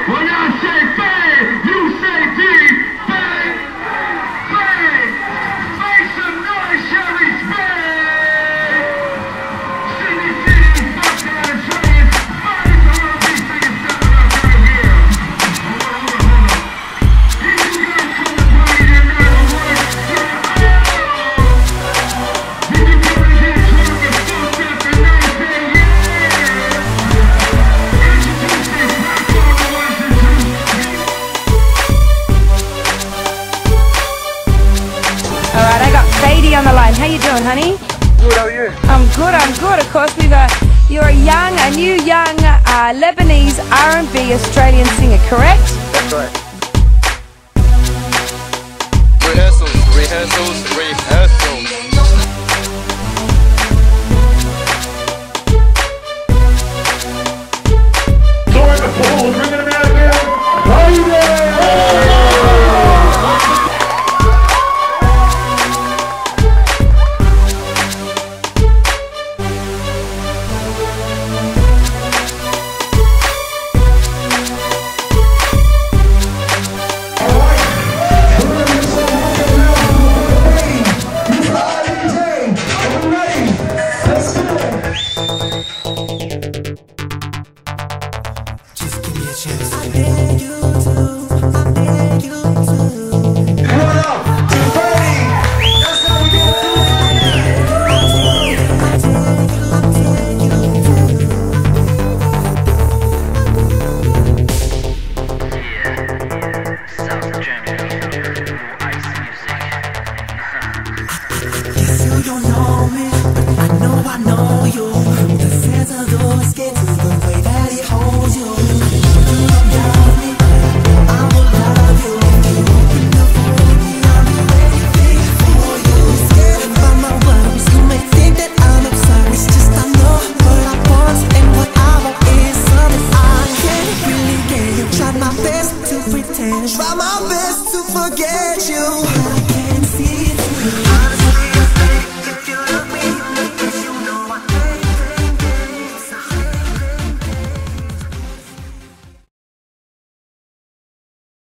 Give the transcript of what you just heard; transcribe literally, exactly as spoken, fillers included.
When I say Faye, you say D. Faye, Faye, make some noise, Sherry's Faye. City, city, fuck that train. Fight to all these things stepping up right here. Hold on, hold on, hold on. These you guys come to party tonight, alright? Did you come in here drunk and fucked up and now say yeah? Introduce this back on the ones and twos. Alright, I got Faydee on the line. How you doing, honey? Good, how are you? I'm good, I'm good. Of course, we've a, you're a young, a new young uh, Lebanese R and B Australian singer, correct? That's right. Rehearsals, rehearsals, rehearsals. Join the pool, bring them out again. Just give me a chance. I beg you to, I beg you to.